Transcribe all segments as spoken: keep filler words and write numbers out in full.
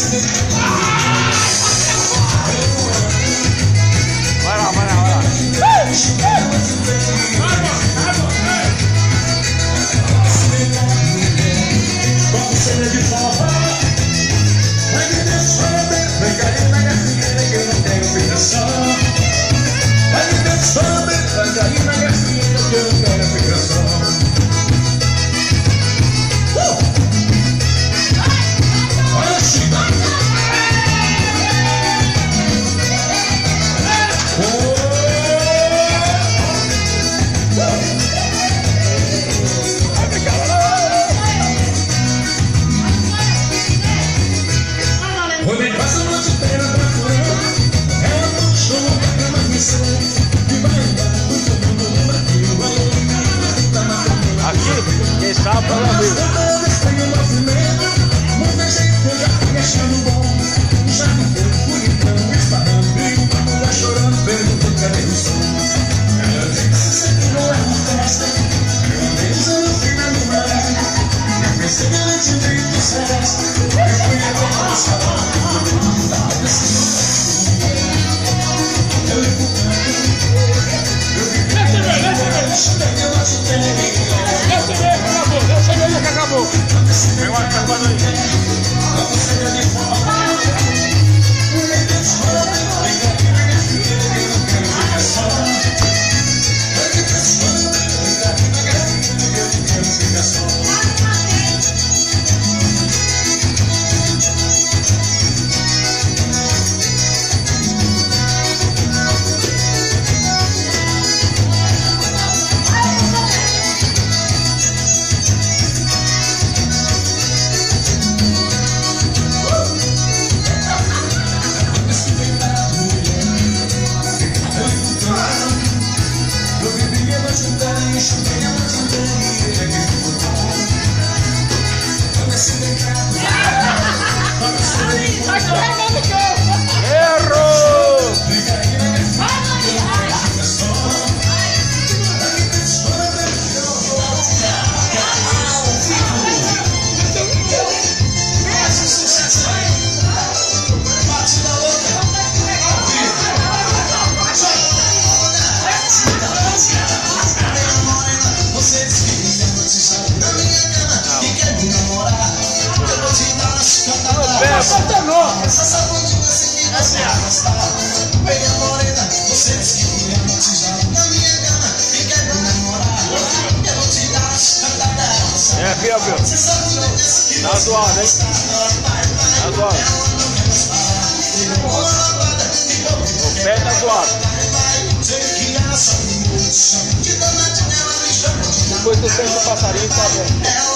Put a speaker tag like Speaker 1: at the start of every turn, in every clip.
Speaker 1: Vai lá, vai lá, vai lá. Aqui, quem sabe para ver. Muita gente já fica achando bom. Já não foi bonitão, esparrando, brigo, mulher chorando, perguntando cadê o som. Ela disse sempre não é uma festa. Eu andei usando o final do mar. Eu pensei que ela tinha feito sucesso. Eu fui levar para o salão. Eu lhe acabou. Vem lá, tá acabando aí. É, viu, viu? Tá zoado, hein? Tá zoado. O pé tá zoado. Depois tu sente o passarinho, tá vendo?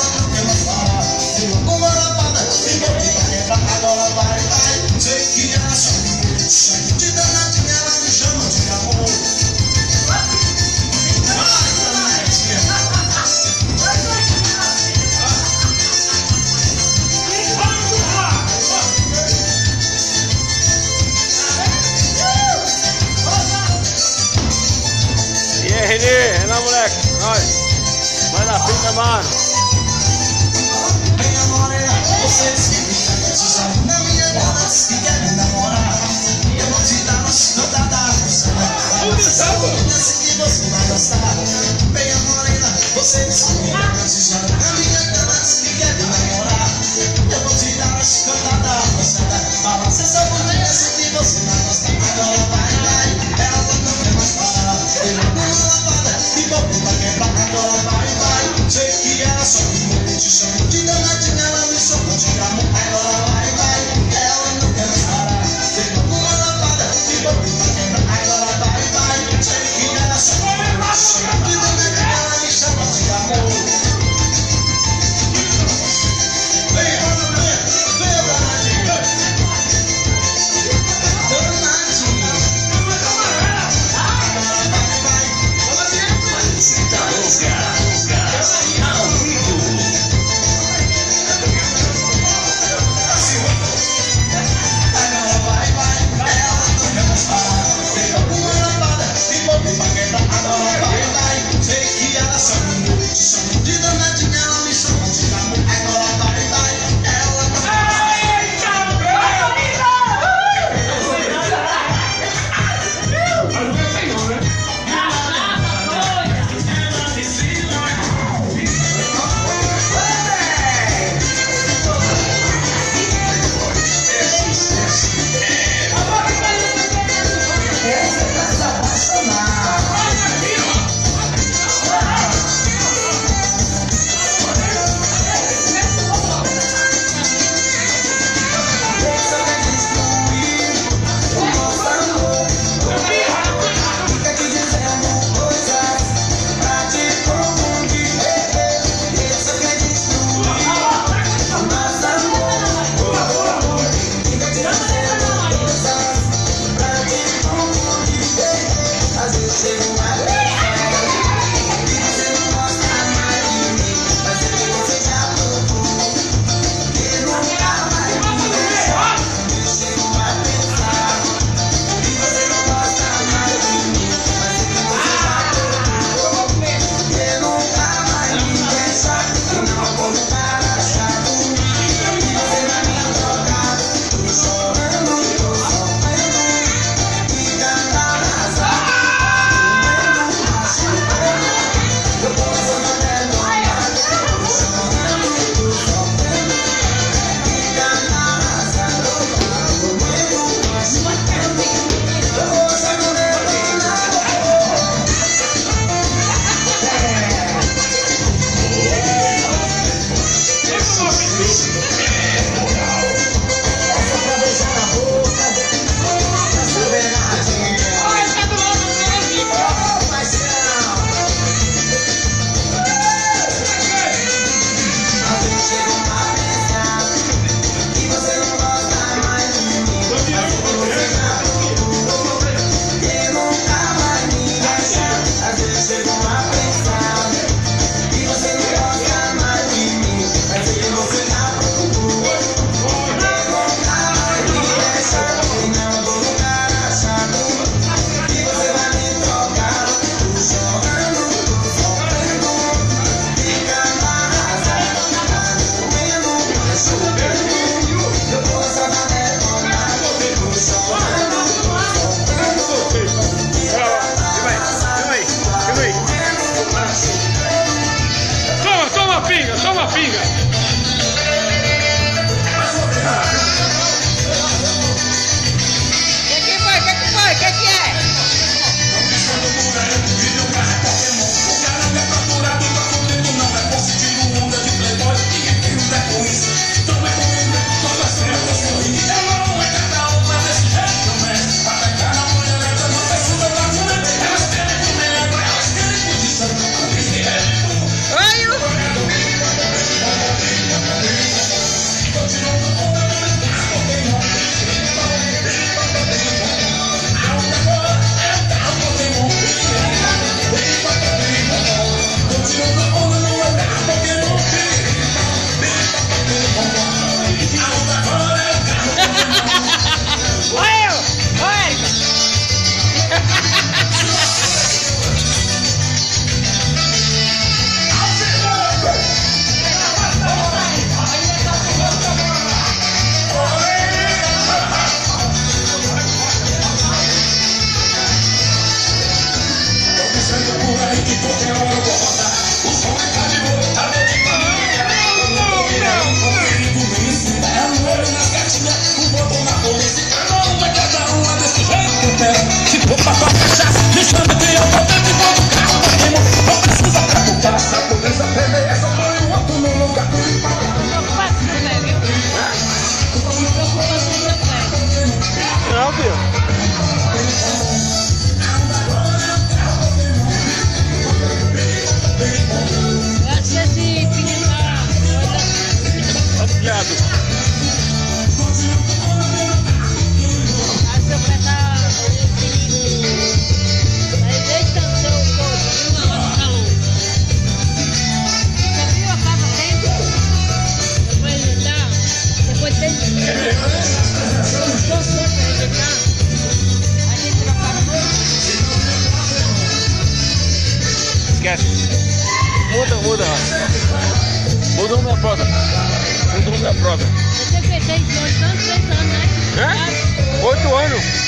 Speaker 1: E aí, Renê, é lá, moleque, nós. Vai na fita, mano. Venha morena, vocês que me precisam na minha gana, que querem namorar. Eu vou te dar uma chicotada. Nesse que você vai gostar. Venha morena, vocês que me precisam na minha gana, que querem namorar. Eu vou te dar uma chicotada. Balança essa bunda nesse que você vai gostar. Agora vai, vai, ela não quer mais parar. Eu vou uma lavada e vou pra quebrar. Agora vai, vai, sei que ela só me te chama de danadinha, ela me chama de amor. Agora vai, vai, ela não quer mais parar. Eu vou uma lavada e vou pra quebrar. Agora vai, vai, sei que ela só me chama de danadinha, ela me chama de amor. Vem, vamos ver, vem, danadinha. Danadinha.
Speaker 2: prova? Segundo turno da prova.
Speaker 3: Você fez seis, dois anos, seis anos, né?
Speaker 2: É? Oito anos.